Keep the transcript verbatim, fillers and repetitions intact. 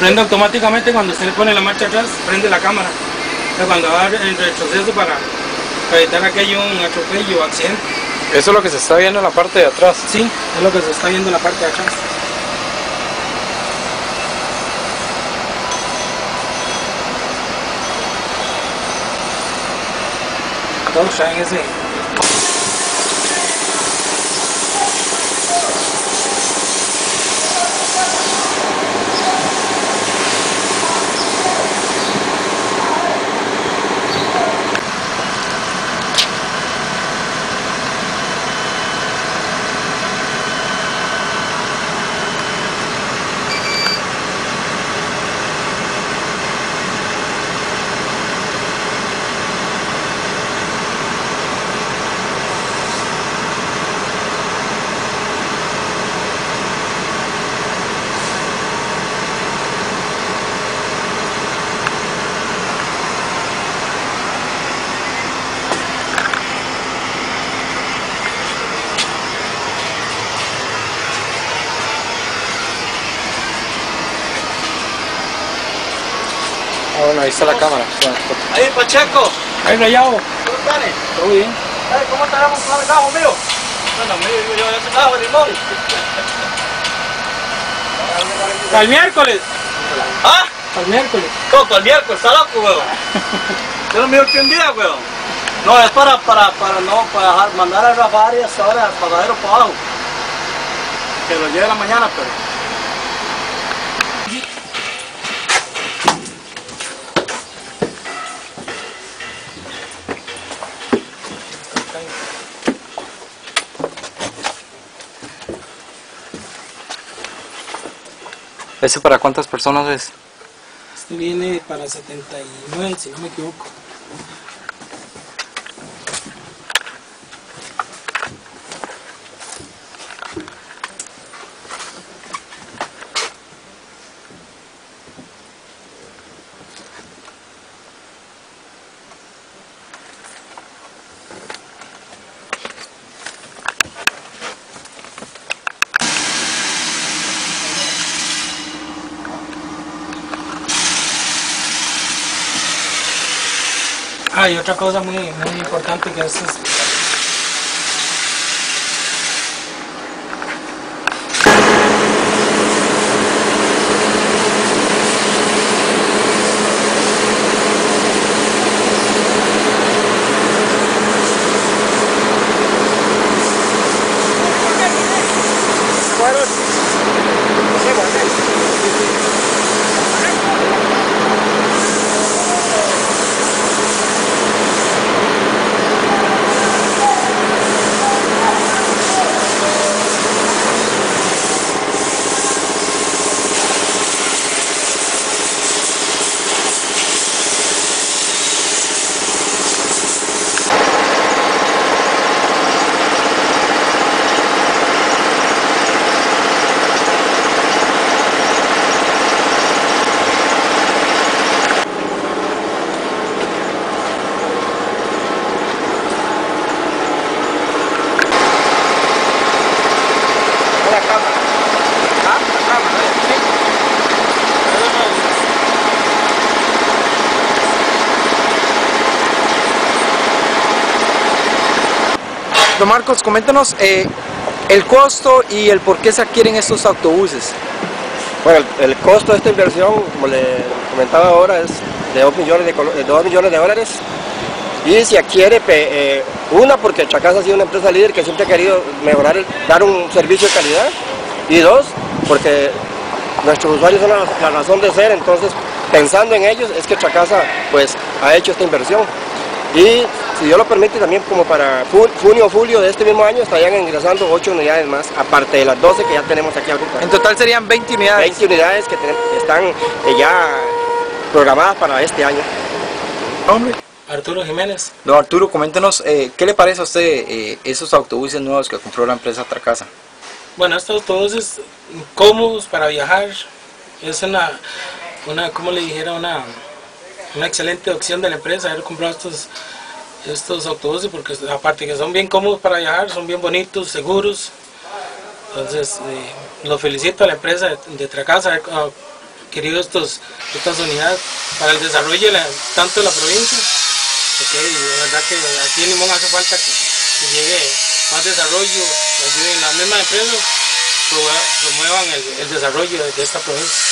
prende automáticamente cuando usted le pone la marcha atrás, prende la cámara. Entonces, cuando va en retroceso para, para evitar aquello, un atropello o accidente. ¿Eso es lo que se está viendo en la parte de atrás? Sí, es lo que se está viendo en la parte de atrás. Todos traen ese. Ah, bueno, ahí está la cámara. Ahí, Pacheco. Ahí Rayado. ¿Cómo están? Todo bien. Ay, ¿cómo estaremos con el cajo mío? Bueno, mío, yo ese cajo de limón. Al miércoles. ¿Ah? Al miércoles. ¿Cómo? Para el miércoles, está loco, weón. Yo no me digo que un día, weón. No, es para, para, para, no, para dejar, mandar a Rafa Arias ahora al pagadero para abajo. Que lo lleve en la mañana, pero. ¿Ese para cuántas personas es? Este viene para setenta y nueve, si no me equivoco. Ah, y otra cosa muy, muy importante que es, es Don Marcos, coméntanos eh, el costo y el por qué se adquieren estos autobuses. Bueno, el, el costo de esta inversión, como le comentaba ahora, es de dos millones de, de, dos millones de dólares. Y se adquiere, eh, una, porque Chacasa ha sido una empresa líder que siempre ha querido mejorar, dar un servicio de calidad. Y dos, porque nuestros usuarios son la, la razón de ser, entonces pensando en ellos es que Chacasa pues, ha hecho esta inversión. Y si Dios lo permite, también como para junio o julio de este mismo año estarían ingresando ocho unidades más, aparte de las doce que ya tenemos aquí ahorita. En total serían veinte unidades. veinte unidades que están eh, ya programadas para este año. Hombre. Arturo Jiménez. Don Arturo, coméntenos, eh, ¿qué le parece a usted eh, esos autobuses nuevos que compró la empresa Tracasa? Bueno, estos autobuses cómodos para viajar, es una, una como le dijera, una, una excelente opción de la empresa haber comprado estos, estos autobuses, porque aparte que son bien cómodos para viajar, son bien bonitos, seguros. Entonces, eh, lo felicito a la empresa de, de Tracasa haber uh, adquirido estos, estas unidades para el desarrollo de la, tanto de la provincia. Okay, la verdad que aquí en Limón hace falta que, que llegue más desarrollo, ayuden las mismas empresas, promuevan el, el desarrollo de esta provincia.